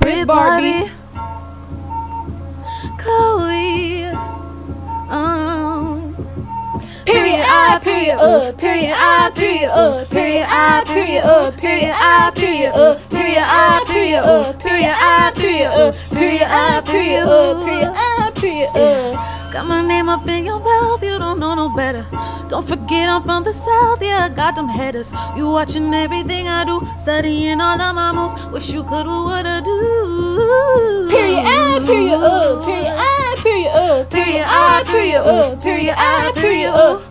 Brit Barbie, Chloe. Period I, period period I, period period I, period period I, period period I, period period I, period period I, period. Got my name up in your mouth, you don't know no better. Don't forget I'm from the South, yeah, I got them headers. You watching everything I do, studying all of my moves. Wish you could do what I do. Period I, period period I, period period I, period period I, period